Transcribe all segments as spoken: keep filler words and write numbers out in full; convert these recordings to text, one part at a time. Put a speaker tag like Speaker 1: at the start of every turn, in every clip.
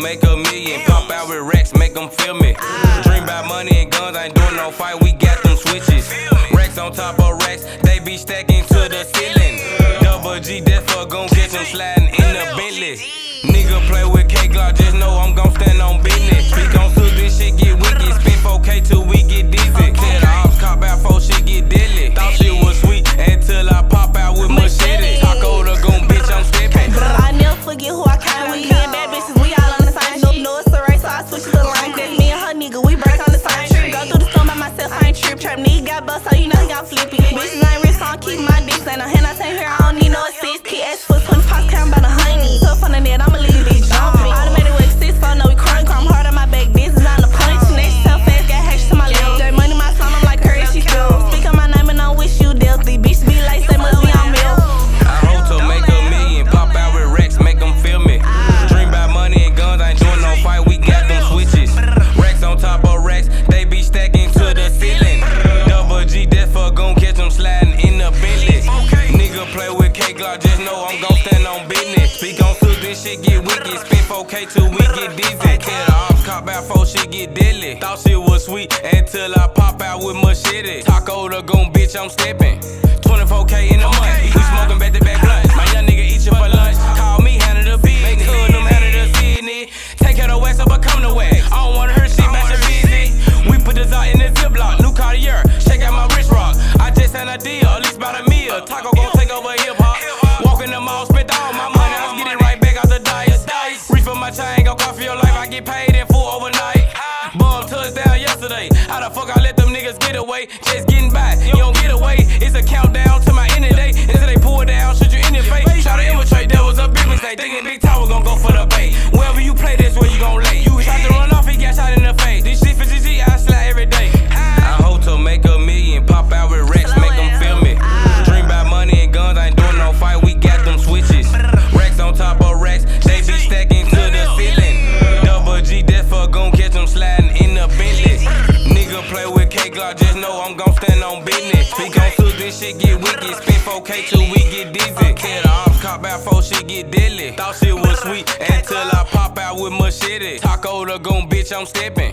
Speaker 1: make a million. Pop out with racks, make them feel me. Dream about money and guns, I ain't doing no fight, we got them switches. Racks on top of racks, they be stacking to the ceiling. Double G, that's for gon' catch them sliding in the Bentley. Nigga play with kaai Gloc, just know I'm gon' stand on business. We gon' sue this shit, get wicked, spend four K till we get dizzy. Tell the ops cop out before shit get deadly. Thought shit was sweet until I pop out with machete. TacoDaGoon, bitch, I'm stepping.
Speaker 2: I never forget who I came with. Me and bad bitches, we all on the same. No, no, it's a race, so I switch to the line. That's me and her nigga, we break on the same trip. Go through the storm by myself, I ain't trip. Trap nigga got bust, so you know he gon' flip it. Bitches ain't rich, so I keep my dicks. Ain't no hand I take here, I don't need no assist. Kid ass for twenty pots, count about a honey. Tough on the net, I'ma leave this jumping. Automated with six, so know we crunk. Crumb hard on my back, business on the punch. Next so fast, got hatched to my leg. J money, my son, I'm like Curry, she still. Speak on my name and I wish you dealt. These bitches be like, they must be on milk.
Speaker 1: I hope to make a million, pop out with racks, make them feel me. Dream about money and guns, I ain't doing no fight, we got them switches. Racks on top of racks, they be stacking to the ceiling. Double G, that's for gon' catch them sliding in the Bentley. Nigga play with kaai Gloc, just know I'm gon' stand on business. We gon' sue this shit, get wicked, spend four K till we get dizzy. Tell the ops cop out before shit get deadly. Thought shit was sweet until I pop out with machete. TacoDaGoon, bitch, I'm stepping. twenty-four K in a month, we smoking back to back blunts. My young nigga eat you for lunch, call me handle the business. Could them handle the business. Take care of the wax, so become the wax. I don't wanna hear shit about your business. We put this out in the Ziploc, new Cartier, check out my wrist rock. I just signed a deal, at least about a meal. Taco gon' take over hip hop. Walk in the mall, spent all my money, I was getting right back out the dice. Reach for my chain, go cost for your life, I get paid in full overnight. Bum touchdown yesterday, how the fuck I let them niggas get away? Just getting by, you don't get away. It's a countdown to my end of day. Until they pull down, shoot you in the face. Try to infiltrate, that was a big mistake. Thinking Big Tower gon' go for the bait. Wherever you play, that's where you gon' lay. You tried to run off, he got shot in the face. This shit for G G, I slide every day. I hope to make a million, pop out with racks, make them feel me. Dream about money and guns, I ain't doing no fight, we got them switches. Racks on top of racks, they be stacking to the ceiling. Double G, that's for gon' catch them sliding in the Bentley. Nigga play with kaai Gloc, just know I'm gon' stand on business. We gon' sue this shit, get wicked, spend four K till we get dizzy. Tell the ops cop out before shit get deadly. Thought shit was sweet until I pop out with machete. TacoDaGoon, bitch, I'm stepping.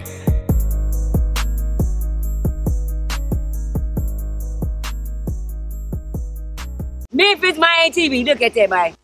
Speaker 3: Memphis, my T V. Look at that, man.